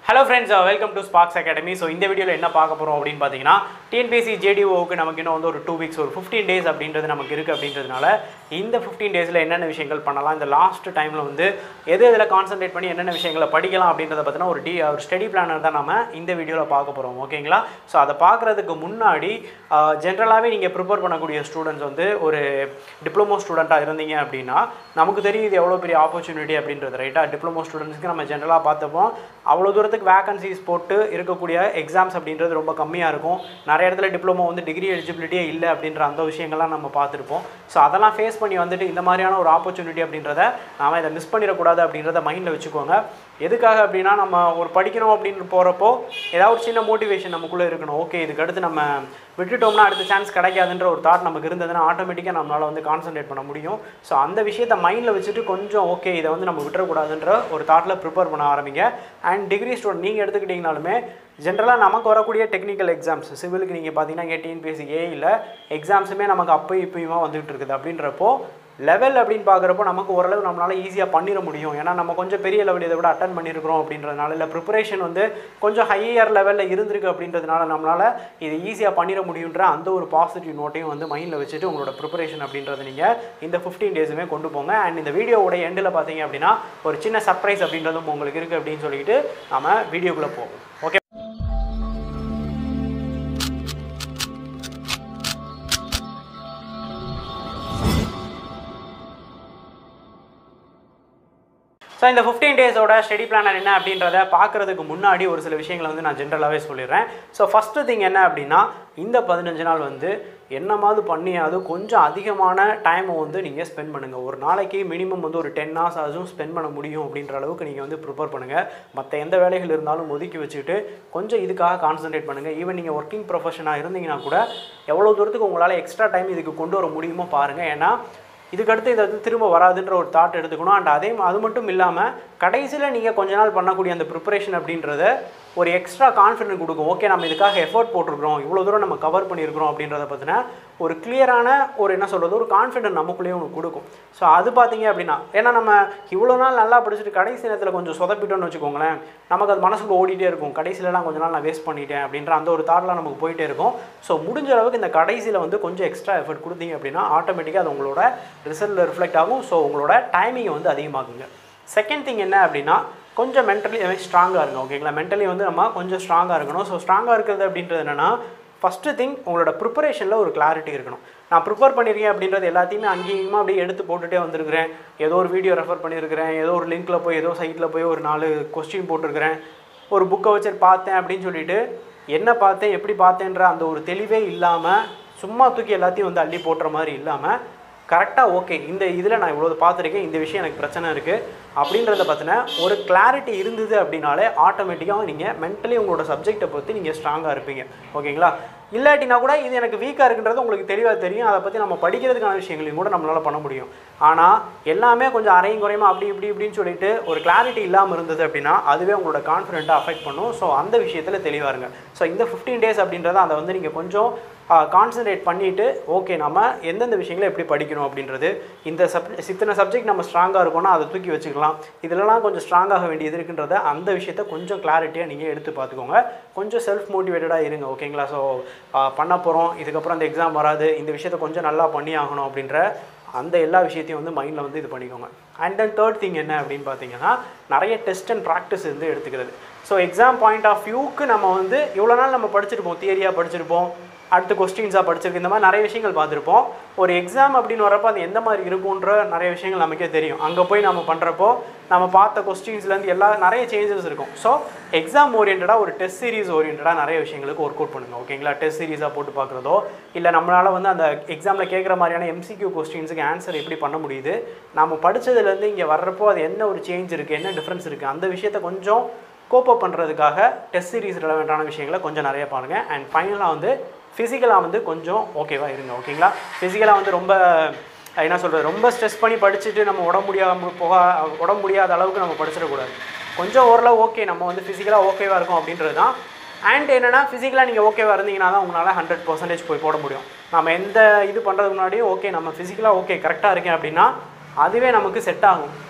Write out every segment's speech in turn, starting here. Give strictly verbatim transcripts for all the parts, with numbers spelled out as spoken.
Hello friends, uh, welcome to SPAARKZ Academy. So இந்த வீடியோல என்ன பார்க்க போறோம் அப்படினு பாத்தீங்கன்னா T N P S C J D O க்கு நமக்கு இன்னும் வந்து ஒரு two weeks ஒரு fifteen days அப்படின்றது நமக்கு இருக்கு அப்படின்றதுனால இந்த fifteen daysல என்னென்ன விஷயங்கள் பண்ணலாம் இந்த லாஸ்ட் டைம்ல வந்து எது எதுல கான்சென்ட்ரேட் பண்ணி என்னென்ன விஷயங்களை படிக்கலாம் அப்படின்றத பத்தின ஒரு ஒரு ஸ்டடி பிளானர் தான் நாம இந்த வீடியோல பார்க்க போறோம். ஓகேங்களா? சோ அத பார்க்கிறதுக்கு முன்னாடி ஜெனரலாவே நீங்க ப்ரிப்பேர் பண்ணக்கூடிய ஸ்டூடண்ட்ஸ் வந்து ஒரு டிப்ளமோ ஸ்டூடண்டா இருந்தீங்க அப்படினா நமக்கு தெரியும் இது எவ்வளவு பெரிய ஆப்பர்சூனிட்டி அப்படின்றது ரைட்டா. டிப்ளமோ ஸ்டூடண்ட்ஸ்க்கு நம்ம ஜெனரலா பார்த்தப்போம் அவ்வளவு தூரத்துக்கு வேகன்சிஸ் போட்டு இருக்கக்கூடிய எக்ஸாம்ஸ் அப்படின்றது ரொம்ப கம்மியா இருக்கும். நிறைய இடத்துல டிப்ளமோ வந்து டிகிரி எலிஜிபிலிட்டியே இல்ல அப்படின்ற அந்த விஷயங்கள்லாம் நம்ம பார்த்திருப்போம். சோ அதெல்லாம் ஃபேஸ் பண்ணி வந்துட்டு இந்த மாதிரியான ஒரு ஆப்பர்சூனிட்டி அப்படின்றத நாம இத மிஸ் பண்ணிர கூடாது அப்படின்றத மைண்ட்ல வெச்சுக்கோங்க. எதுக்காக அப்படினா நம்ம ஒரு படிக்கணும் அப்படினு போறப்போ ஏதாவது ஒரு சின்ன மோட்டிவேஷன் நமக்குள்ள இருக்கணும். ஓகே இதுக்கு அடுத்து நம்ம விட்டுட்டோம்னா அடுத்த சான்ஸ் கிடைக்காதுன்ற ஒரு தாட் நமக்கு இருந்ததுனா ஆட்டோமேட்டிக்கா நம்மளால வந்து கான்சென்ட்ரேட் பண்ண முடியும். சோ அந்த விஷயத்தை மைண்ட்ல வெச்சிட்டு கொஞ்சம் ஓகே இத வந்து நம்ம விட்டுற கூடாதுன்ற ஒரு தாட்ல ப்ரிப்பேர் பண்ண ஆரம்பிங்க. அண்ட் டிகிரி ஸ்டூடண்ட் நீங்க எடுத்துக்கிட்டீங்கனாலுமே ஜெனரலா நமக்கு வரக்கூடிய டெக்னிக்கல் எக்ஸாம்ஸ் சிவிலுக்கு நீங்க பாத்தீங்கன்னா T N P S C A இல்ல எக்ஸாம்ஸ்மே நமக்கு அப்போ இப்போயுமா வந்துட்டு இருக்குது அப்படின்றப்போ லெவல் அப்படினு பார்க்கறப்போ நமக்கு ஓரளவு நம்மளால ஈஸியா பண்ணிர முடியும். ஏனா நம்ம கொஞ்சம் பெரிய லெவல் இத விட அட்டெண்ட் பண்ணியிருக்கோம் அப்படின்றதனால இல்ல பிரிபரேஷன் வந்து கொஞ்சம் ஹையர் லெவல்ல இருந்திருக்கு அப்படின்றதனால நம்மளால இது ஈஸியா பண்ணிர முடியும்ன்ற அந்த ஒரு பாசிட்டிவ் நோட்டையும் வந்து மைண்ட்ல வெச்சிட்டு உங்களோட பிரிபரேஷன் அப்படின்றத நீங்க இந்த fifteen டேஸ்மே கொண்டு போங்க. அண்ட் இந்த வீடியோவோட எண்ட்ல பாத்தீங்க அப்படினா ஒரு சின்ன சர்ப்ரைஸ் அப்படின்றதும் உங்களுக்கு இருக்கு அப்படினு சொல்லிட்டு நாம வீடியோக்குள்ள போவோம். ஓகே So இந்த fifteen days ஓட ஸ்டடி பிளானர் என்ன அப்படின்றத பார்க்கிறதுக்கு முன்னாடி ஒரு சில விஷயங்களை வந்து நான் ஜெனரலாவே சொல்லிறேன். சோ ஃபர்ஸ்ட் திங் என்ன அப்படினா இந்த பதினைந்து நாள் வந்து என்னமாவது பண்ணியாவது கொஞ்சம் அதிகமான டைம் வந்து நீங்க ஸ்பெண்ட் பண்ணுங்க. ஒரு நாளைக்கு மினிமம் வந்து ஒரு ten hours ஆச்சும் ஸ்பெண்ட் பண்ண முடியும் அப்படின்ற அளவுக்கு நீங்க வந்து ப்ரிப்பேர் பண்ணுங்க. மத்த எந்த வேலைகள் இருந்தாலும் ஒதுக்கி வச்சிட்டு கொஞ்சம் இதுக்காக கான்சென்ட்ரேட் பண்ணுங்க. ஈவன் நீங்க வர்க்கிங் ப்ரொஃபஷனா இருந்தீங்கன்னா கூட எவ்வளவு தூரத்துக்கு உங்களால எக்ஸ்ட்ரா டைம் இதுக்கு கொண்டு வர முடியுமோ பாருங்க. ஏனா இதுக்கு அடுத்து இது வந்து திரும்ப வராதுன்ற ஒரு தாட் எடுத்துக்கணும். அண்ட் அதே அது மட்டும் இல்லாம கடைசில நீங்க கொஞ்ச நாள் பண்ணக்கூடிய அந்த ப்ரிபரேஷன் அப்படின்றத ஒரு எக்ஸ்ட்ரா கான்ஃபிடன்ஸ் கொடுக்கும். ஓகே நம்ம இதுக்காக எஃபோர்ட் போட்டுருக்கோம் இவ்வளவு தூரம் நம்ம கவர் பண்ணியிருக்கிறோம் அப்படின்றத பத்தின ஒரு கிளியரான ஒரு என்ன சொல்றது ஒரு கான்ஃபிடன்ஸ் நமக்குள்ளேயே உங்களுக்கு கொடுக்கும். ஸோ அது பார்த்தீங்க அப்படின்னா ஏன்னா நம்ம இவ்வளோ நாள் நல்லா படிச்சுட்டு கடைசி நேரத்தில் கொஞ்சம் சொதப்பிட்டோம்னு வச்சுக்கோங்களேன் நமக்கு அது மனசுக்கு ஓடிட்டே இருக்கும். கடைசியிலலாம் கொஞ்ச நாள் நான் வேஸ்ட் பண்ணிட்டேன் அப்படின்ற அந்த ஒரு தாட்லாம் நமக்கு போயிட்டே இருக்கும். ஸோ முடிஞ்ச அளவுக்கு இந்த கடைசியில் வந்து கொஞ்சம் எக்ஸ்ட்ரா எஃபர்ட் கொடுத்தீங்க அப்படின்னா ஆட்டோமேட்டிக்காக அது உங்களோட ரிசல்ட்டில் ரிஃப்ளெக்ட் ஆகும். ஸோ உங்களோட டைமிங்கை வந்து அதிகமாகுங்க. செகண்ட் திங் என்ன அப்படின்னா கொஞ்சம் மென்டலி ஸ்ட்ராங்காக இருங்க. ஓகேங்களா? மென்டலி வந்து நம்ம கொஞ்சம் ஸ்ட்ராங்காக இருக்கணும். ஸோ ஸ்ட்ராங்காக இருக்கிறது அப்படின்றது என்னென்னா ஃபஸ்ட்டு திங் உங்களோட ப்ரிப்பரேஷனில் ஒரு கிளாரிட்டி இருக்கணும். நான் ப்ரிப்பேர் பண்ணியிருக்கேன் அப்படின்றது எல்லாத்தையுமே அங்கேயுமா அப்படியே எடுத்து போட்டுகிட்டே வந்திருக்கிறேன். ஏதோ ஒரு வீடியோ ரெஃபர் பண்ணியிருக்கிறேன், ஏதோ ஒரு லிங்க்கில் போய் ஏதோ சைட்டில் போய் ஒரு நாலு கொஸ்டின் போட்டிருக்கிறேன், ஒரு புக்கை வச்சு பார்த்தேன் அப்படின்னு சொல்லிட்டு என்ன பார்த்தேன் எப்படி பார்த்தேன்ற அந்த ஒரு தெளிவே இல்லாமல் சும்மா தூக்கி எல்லாத்தையும் வந்து அள்ளி போட்டுற மாதிரி இல்லாமல் கரெக்டாக ஓகே இந்த இதில் நான் இவ்வளோ பார்த்துருக்கேன் இந்த விஷயம் எனக்கு பிரச்சனை இருக்குது அப்படின்றத பற்றின ஒரு கிளாரிட்டி இருந்தது அப்படின்னாலே ஆட்டோமேட்டிக்காக நீங்கள் மென்டலி உங்களோட சப்ஜெக்டை பற்றி நீங்கள் ஸ்ட்ராங்காக இருப்பீங்க. ஓகேங்களா? இல்லாட்டினா கூட இது எனக்கு வீக்காக இருக்குன்றது உங்களுக்கு தெளிவாக தெரியும். அதை பற்றி நம்ம படிக்கிறதுக்கான விஷயங்களையும் கூட நம்மளால் பண்ண முடியும். ஆனால் எல்லாமே கொஞ்சம் அரையும் குறையுமா அப்படி இப்படி இப்படின்னு சொல்லிட்டு ஒரு கிளாரிட்டி இல்லாமல் இருந்தது அப்படின்னா அதுவே உங்களோட கான்ஃபிடென்ட்டை அஃபெக்ட் பண்ணும். ஸோ அந்த விஷயத்தில் தெளிவாக இருங்க. ஸோ இந்த ஃபிஃப்டீன் டேஸ் அப்படின்றத அதை வந்து நீங்கள் கொஞ்சம் கான்சன்ட்ரேட் பண்ணிவிட்டு ஓகே நம்ம எந்தெந்த விஷயங்களை எப்படி படிக்கணும் அப்படின்றது இந்த சப் இத்தனை சப்ஜெக்ட் நம்ம ஸ்ட்ராங்காக இருக்கோன்னா அதை தூக்கி வச்சுக்கலாம், இதிலலாம் கொஞ்சம் ஸ்ட்ராங்காக வேண்டியது இருக்குன்றத அந்த விஷயத்தை கொஞ்சம் கிளாரிட்டியாக நீங்கள் எடுத்து பார்த்துக்கோங்க. கொஞ்சம் செல்ஃப் மோட்டிவேட்டடாக இருங்க. ஓகேங்களா? ஸோ பண்ண போகிறோம் இதுக்கப்புறம் அந்த எக்ஸாம் வராது இந்த விஷயத்தை கொஞ்சம் நல்லா பண்ணி ஆகணும் அப்படின்ற அந்த எல்லா விஷயத்தையும் வந்து மைண்டில் வந்து இது பண்ணிக்கோங்க. அண்ட் தென் தேர்ட் திங் என்ன அப்படின்னு பார்த்தீங்கன்னா நிறைய டெஸ்ட் அண்ட் ப்ராக்டிஸ் வந்து எடுத்துக்கிறது. ஸோ எக்ஸாம் பாயிண்ட் ஆஃப் வியூக்கு நம்ம வந்து இவ்வளோ நாள் நம்ம படிச்சிருப்போம், தியரியாக படிச்சிருப்போம், அடுத்து கொஸ்டின்ஸாக படிச்சிருக்கு, இந்த மாதிரி நிறைய விஷயங்கள் பார்த்துருப்போம். ஒரு எக்ஸாம் அப்படின்னு வரப்போ அது எந்த மாதிரி இருக்குன்ற நிறைய விஷயங்கள் நமக்கே தெரியும். அங்கே போய் நம்ம பண்ணுறப்போ நம்ம பார்த்த கொஸ்டின்ஸ்லேருந்து எல்லா நிறைய சேஞ்சஸ் இருக்கும். ஸோ எக்ஸாம் ஓரியன்டாக ஒரு டெஸ்ட் சீரிஸ் ஓரியன்டாக நிறைய விஷயங்களுக்கு ஒர்க் அவுட் பண்ணுங்கள். ஓகேங்களா? டெஸ்ட் சீரிஸாக போட்டு பார்க்குறதோ இல்லை நம்மளால் வந்து அந்த எக்ஸாமில் கேட்குற மாதிரியான எம்சிக்யூ கொஸ்டின்ஸுக்கு ஆன்சர் எப்படி பண்ண முடியுது, நம்ம படித்ததுலேருந்து இங்கே வர்றப்போ அது என்ன ஒரு சேஞ்ச் இருக்குது என்ன டிஃப்ரென்ஸ் இருக்குது அந்த விஷயத்தை கொஞ்சம் கோப்பப் பண்ணுறதுக்காக டெஸ்ட் சீரிஸ் ரிலவெண்ட்டான விஷயங்களை கொஞ்சம் நிறைய பாருங்கள். அண்ட் ஃபைனலாக வந்து ஃபிசிக்கலாக வந்து கொஞ்சம் ஓகேவாக இருங்க. ஓகேங்களா? ஃபிசிக்கலாக வந்து ரொம்ப என்ன சொல்கிறது ரொம்ப ஸ்ட்ரெஸ் பண்ணி படிச்சுட்டு நம்ம உடம்பு முடியாமல் போக உடம்பு முடியாத அளவுக்கு நம்ம படிச்சிடக்கூடாது. கொஞ்சம் ஓரளவு ஓகே நம்ம வந்து ஃபிசிக்கலாக ஓகேவாக இருக்கும் அப்படின்றது தான். அண்ட் என்னென்னா ஃபிசிக்கலாக நீங்கள் ஓகேவாக இருந்தீங்கன்னா தான் உங்களால் ஹண்ட்ரட் பர்சன்டேஜ் போய் போட முடியும். நம்ம எந்த இது பண்ணுறதுக்கு முன்னாடியும் ஓகே நம்ம ஃபிசிக்கலாக ஓகே கரெக்டாக இருக்கேன் அப்படின்னா அதுவே நமக்கு செட் ஆகும்.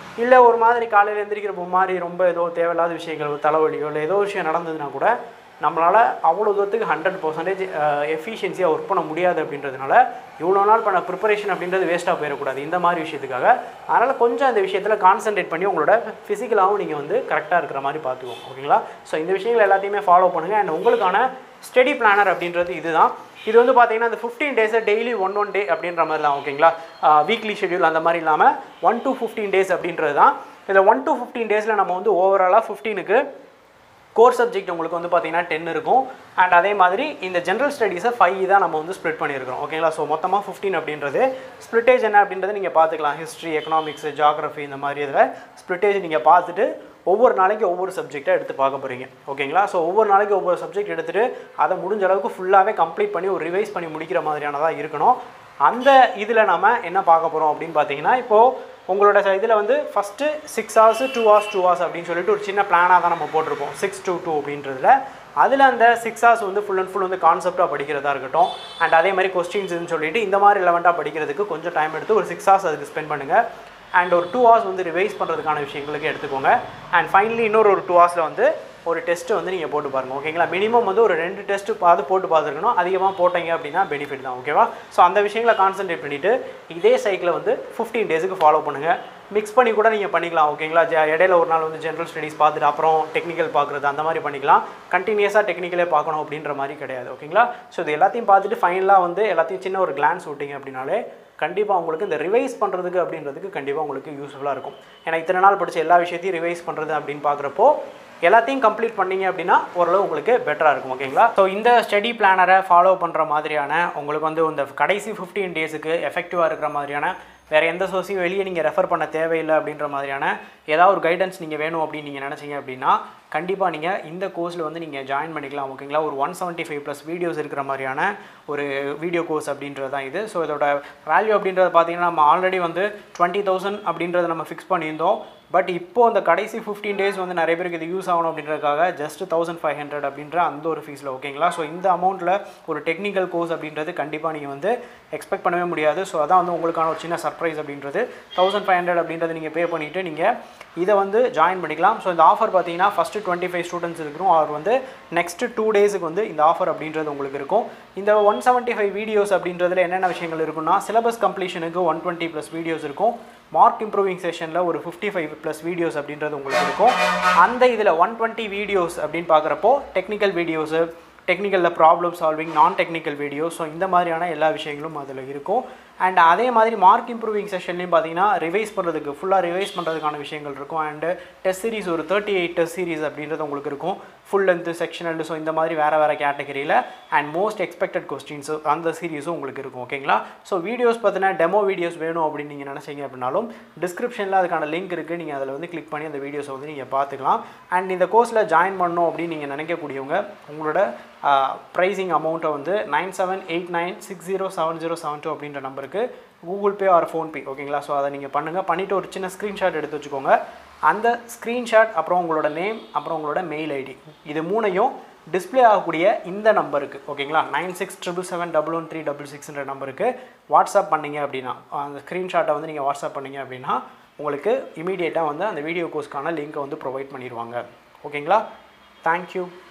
இல்லை ஒரு மாதிரி காலையில் எந்திரிக்கிறப்போ மாதிரி ரொம்ப ஏதோ தேவையில்லாத விஷயங்கள் தலைவலியோ இல்லை ஏதோ விஷயம் நடந்ததுன்னா கூட நம்மளால் அவ்வளோ தூரத்துக்கு ஹண்ட்ரட் பர்சன்டேஜ் எஃபிஷியன்சியாக ஒர்க் பண்ண முடியாது அப்படின்றதுனால இவ்வளோ நாள் பண்ண ப்ரிப்பரேஷன் அப்படின்றது வேஸ்ட்டாக போயிடக்கூடாது இந்த மாதிரி விஷயத்துக்காக. அதனால் கொஞ்சம் அந்த விஷயத்தில் கான்சன்ட்ரேட் பண்ணி உங்களோட ஃபிசிக்கலாகவும் நீங்கள் வந்து கரெக்டாக இருக்கிற மாதிரி பார்த்துக்கோங்க. ஓகேங்களா? ஸோ இந்த விஷயங்கள் எல்லாத்தையுமே ஃபாலோ பண்ணுங்கள். அண்ட் உங்களுக்கான ஸ்டடி பிளானர் அப்படின்றது இதுதான். இது வந்து பார்த்தீங்கன்னா இந்த ஃபிஃப்டீன் டேஸை டெய்லி ஒன் ஒன் டே அப்படின்ற மாதிரி தான். ஓகேங்களா? வீக்லி ஷெட்யூல் அந்த மாதிரி இல்லாமல் ஒன் டு ஃபிஃப்டீன் டேஸ் அப்படின்றது தான். இதில் ஒன் டு ஃபிஃப்டீன் டேஸில் நம்ம வந்து ஓவராலாக ஃபிஃப்டீனுக்கு கோர் சப்ஜெக்ட் உங்களுக்கு வந்து பார்த்தீங்கன்னா டென் இருக்கும். அண்ட் அதே மாதிரி இந்த ஜென்ரல் ஸ்டடீஸை ஃபைவ் தான் நம்ம வந்து ஸ்ப்ளிட் பண்ணியிருக்கிறோம். ஓகேங்களா? ஸோ மொத்தமாக ஃபிஃப்டீன் அப்படின்றது ஸ்ப்ளிட்டேஜ் என்ன அப்படின்றது நீங்கள் பார்த்துக்கலாம். ஹிஸ்ட்ரி, எக்கனாமிக்ஸ், ஜியாகிரஃபி இந்த மாதிரி இதில் ஸ்ப்ளிட்டேஜ் நீங்கள் பார்த்துட்டு ஒவ்வொரு நாளைக்கு ஒவ்வொரு சப்ஜெக்டாக எடுத்து பார்க்க போகிறீங்க. ஓகேங்களா? ஸோ ஒவ்வொரு நாளைக்கு ஒவ்வொரு சப்ஜெக்ட் எடுத்துகிட்டு அதை முடிஞ்ச அளவுக்கு ஃபுல்லாகவே கம்ப்ளீட் பண்ணி ஒரு ரிவைஸ் பண்ணி முடிக்கிற மாதிரியானதாக இருக்கணும். அந்த இதில் நம்ம என்ன பார்க்க போகிறோம் அப்படின்னு பார்த்தீங்கன்னா, இப்போது உங்களோட இதில் வந்து first six hours two hours two hours அப்படின்னு சொல்லிட்டு ஒரு சின்ன பிளானாக தான் நம்ம போட்டிருப்போம். சிக்ஸ் டூ டூ அப்படின்றதுல அதில் அந்த சிக்ஸ் ஹவர்ஸ் வந்து ஃபுல் அண்ட் ஃபுல் வந்து கான்செப்டாக படிக்கிறதா இருக்கட்டும். அண்ட் அதே மாதிரி கொஸ்டின்ஸ்னு சொல்லிட்டு இந்த மாதிரி லெவன்ட்டாக படிக்கிறதுக்கு கொஞ்சம் டைம் எடுத்து ஒரு சிக்ஸ் ஹவர்ஸ் அதுக்கு ஸ்பெண்ட் பண்ணுங்கள். அண்ட் ஒரு டூ ஹவர்ஸ் வந்து ரிவைஸ் பண்ணுறதுக்கான விஷயங்களுக்கு எடுத்துக்கோங்க. அண்ட் ஃபைனலி இன்னொரு ஒரு டூ ஹவர்ஸில் வந்து ஒரு டெஸ்ட்டு வந்து நீங்கள் போட்டு பாருங்கள். ஓகேங்களா? மினிமம் வந்து ஒரு ரெண்டு டெஸ்ட்டு பார்த்து போட்டு பார்த்துருக்கணும். அதிகமாக போட்டீங்க அப்படின்னா பெனிஃபிட் தான். ஓகேவா? ஸோ அந்த விஷயங்களை கான்சன்ட்ரேட் பண்ணிவிட்டு இதே சைக்கிளை வந்து ஃபிஃப்டீன் டேஸுக்கு ஃபாலோ பண்ணுங்கள். மிக்ஸ் பண்ணி கூட நீங்கள் பண்ணிக்கலாம். ஓகேங்களா? இடையில ஒரு நாள் வந்து ஜென்ரல் ஸ்டடீஸ் பார்த்துட்டு அப்புறம் டெக்னிக்கல் பார்க்குறது அந்த மாதிரி பண்ணிக்கலாம். கண்டினியூஸாக டெக்னிக்கலே பார்க்கணும் அப்படின்ற மாதிரி கிடையாது. ஓகேங்களா? ஸோ இது எல்லாத்தையும் பார்த்துட்டு ஃபைனலாக வந்து எல்லாத்தையும் சின்ன ஒரு கிளான்ஸ் விட்டிங்க அப்படின்னாலே கண்டிப்பாக உங்களுக்கு இந்த ரிவைஸ் பண்ணுறதுக்கு அப்படின்றதுக்கு கண்டிப்பாக உங்களுக்கு யூஸ்ஃபுல்லாக இருக்கும். ஏன்னா இத்தனை நாள் படித்த எல்லா விஷயத்தையும் ரிவைஸ் பண்ணுறது அப்படின்னு பார்க்குறப்போ எல்லாத்தையும் கம்ப்ளீட் பண்ணிங்க அப்படின்னா ஓரளவு உங்களுக்கு பெட்டராக இருக்கும். ஓகேங்களா? ஸோ இந்த ஸ்டடி பிளானரை ஃபாலோ பண்ணுற மாதிரியான உங்களுக்கு வந்து இந்த கடைசி ஃபிஃப்டீன் டேஸுக்கு எஃபெக்டிவாக இருக்கிற மாதிரியான வேறு எந்த சோர்ஸையும் வெளியே நீங்கள் ரெஃபர் பண்ண தேவையில்லை அப்படின்ற மாதிரியான ஏதாவது ஒரு கைடன்ஸ் நீங்கள் வேணும் அப்படின்னு நீங்கள் நினச்சிங்க அப்படின்னா கண்டிப்பாக நீங்கள் இந்த கோர்ஸில் வந்து நீங்கள் ஜாயின் பண்ணிக்கலாம். ஓகேங்களா? ஒரு one seventy five plus videos இருக்கிற மாதிரியான ஒரு வீடியோ கோர்ஸ் அப்படின்றது தான் இது. ஸோ இதோட வேல்யூ அப்படின்றது பார்த்தீங்கன்னா நம்ம ஆல்ரெடி வந்து டுவெண்ட்டி தௌசண்ட் அப்படின்றத நம்ம ஃபிக்ஸ் பண்ணியிருந்தோம். பட் இப்போது அந்த கடைசி ஃபிஃப்டீன் டேஸ் வந்து நிறைய பேருக்கு இது யூஸ் ஆகணும் அப்படின்றதுக்காக ஜஸ்ட் தௌசண்ட் ஃபைவ் ஹண்ட்ரட் அப்படின்ற அந்த ஒரு ஃபீஸில். ஓகேங்களா? ஸோ இந்த அமௌண்ட்டில் ஒரு டெக்னிக்கல் கோர்ஸ் அப்படின்றது கண்டிப்பாக நீங்கள் வந்து எக்ஸ்பெக்ட் பண்ணவே முடியாது. ஸோ அதான் வந்து உங்களுக்கான ஒரு சின்ன சர்ப்ரைஸ் அப்படின்றது. தௌசண்ட் ஃபைவ் ஹண்ட்ரட் அப்படின்றது நீங்கள் பே பண்ணிவிட்டு நீங்கள் இதை வந்து ஜாயின் பண்ணிக்கலாம். ஸோ இந்த ஆஃபர் பார்த்தீங்கன்னா ஃபஸ்ட்டு டுவெண்ட்டி ஃபைவ் ஸ்டூடெண்ட்ஸ் இருக்கும். அவர் வந்து நெக்ஸ்ட் டூ டேஸுக்கு வந்து இந்த ஆஃபர் அப்படின்றது உங்களுக்கு இருக்கும். இந்த ஒன் செவன்ட்டி ஃபைவ் வீடியோஸ் அப்படின்றதுல என்னென்ன விஷயங்கள் இருக்குன்னா, சிலபஸ் கம்ப்ளீஷனுக்கு ஒன் டுவெண்ட்டி ப்ளஸ் வீடியோஸ் இருக்கும். மார்க் இம்ப்ரூவிங் செஷனில் ஒரு ஃபிஃப்டி ஃபைவ் ப்ளஸ் வீடியோஸ் அப்படின்றது உங்களுக்கு இருக்கும். அந்த இதில் ஒன் டுவெண்ட்டி வீடியோஸ் அப்படின்னு பார்க்குறப்போ டெக்னிக்கல் வீடியோஸு, டெக்னிக்கலில் ப்ராப்ளம் சால்விங், நான் டெக்னிக்கல் வீடியோ, ஸோ இந்த மாதிரியான எல்லா விஷயங்களும் அதில் இருக்கும். அண்ட் அதே மாதிரி மார்க் இம்ப்ரூவிங் செஷன்லையும் பார்த்தீங்கன்னா ரிவைஸ் பண்ணுறதுக்கு ஃபுல்லாக ரிவைஸ் பண்ணுறதுக்கான விஷயங்கள் இருக்கும். அண்டு டெஸ்ட் சீரிஸ் ஒரு தேர்ட்டி எயிட் டெஸ்ட் சீரிஸ் அப்படின்றது உங்களுக்கு இருக்கும். ஃபுல் லென்த்து, செக்ஷனல், ஸோ இந்த மாதிரி வேறு வேறு கேட்டகரியில் அண்ட் மோஸ்ட் எக்ஸ்பெக்டட் கொஸ்டின்ஸு அந்த சீரிஸும் உங்களுக்கு இருக்கும். ஓகேங்களா? ஸோ வீடியோஸ் பார்த்தீங்கன்னா டெமோ வீடியோஸ் வேணும் அப்படின்னு நீங்கள் நினச்சிங்க அப்படின்னாலும் டிஸ்கிரிப்ஷனில் அதுக்கான லிங்க் இருக்குது. நீங்கள் அதில் வந்து கிளிக் பண்ணி அந்த வீடியோஸை வந்து நீங்கள் பார்த்துக்கலாம். அண்ட் இந்த கோர்ஸில் ஜாயின் பண்ணணும் அப்படின்னு நீங்கள் நினைக்கக்கூடியவங்க உங்களோட ப்ரைஸிங் அமௌண்ட்டை வந்து nine seven eight nine six zero seven zero seven two அப்படின்ற நம்பருக்கு கூகுள் பே ஆர் ஃபோன்பே. ஓகேங்களா? ஸோ அதை நீங்கள் பண்ணுங்கள். பண்ணிவிட்டு ஒரு சின்ன ஸ்க்ரீன்ஷாட் எடுத்து வச்சுக்கோங்க. அந்த ஸ்க்ரீன்ஷாட் அப்புறம் உங்களோட நேம் அப்புறம் உங்களோட மெயில் ஐடி இது மூணையும் டிஸ்பிளே ஆகக்கூடிய இந்த நம்பருக்கு, ஓகேங்களா, nine six triple seven double one three double சிக்ஸ்ன்ற நம்பருக்கு வாட்ஸ்அப் பண்ணிங்க அப்படின்னா, அந்த ஸ்க்ரீன்ஷாட்டை வந்து நீங்கள் வாட்ஸ்அப் பண்ணிங்க அப்படின்னா உங்களுக்கு இமீடியட்டாக வந்து அந்த வீடியோ கோர்ஸ்க்கான லிங்க்கை வந்து ப்ரொவைட் பண்ணிடுவாங்க. ஓகேங்களா? தேங்க்யூ.